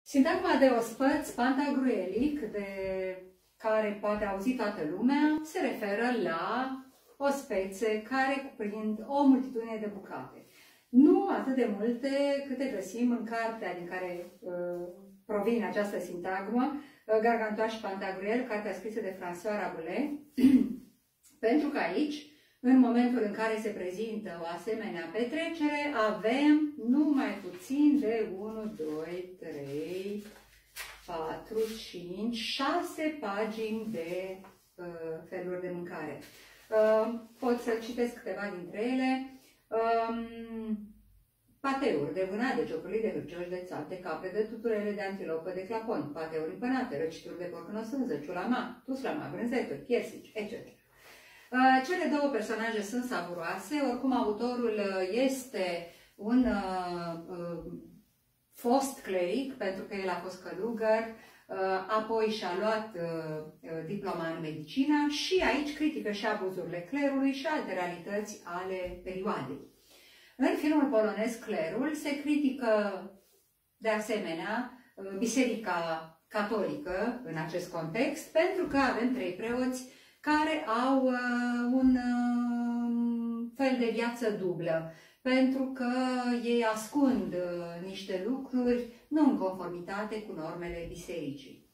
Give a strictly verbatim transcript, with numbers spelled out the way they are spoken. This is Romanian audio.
Sintagma de ospăț pantagruelic, de care poate auzi toată lumea, se referă la ospețe care cuprind o multitudine de bucate. Nu atât de multe câte găsim în cartea din care uh, provine această sintagmă, uh, Gargantua și Pantagruel, cartea scrisă de François Rabelais, pentru că aici, în momentul în care se prezintă o asemenea petrecere, avem numai puțin de unu, doi, trei, patru, cinci, șase pagini de uh, feluri de mâncare. Uh, pot să citesc câteva dintre ele. Um, pateuri de vânat, de ciocârlit, de hârcioși, de țap, de capre, de tuturele, de antilopă, de clapon, pateuri împănate, răcituri de porc în osânză, ciulama, tuslama, brânzeturi, piersici, et cetera. Uh, cele două personaje sunt savuroase, oricum autorul este un uh, uh, fost cleric, pentru că el a fost călugăr, uh, apoi și-a luat uh, diploma în medicină și aici critică și abuzurile clerului și alte realități ale perioadei. În filmul polonez Clerul se critică de asemenea biserica catolică în acest context, pentru că avem trei preoți care au uh, un uh, fel de viață dublă, pentru că ei ascund uh, niște lucruri nu în conformitate cu normele bisericii.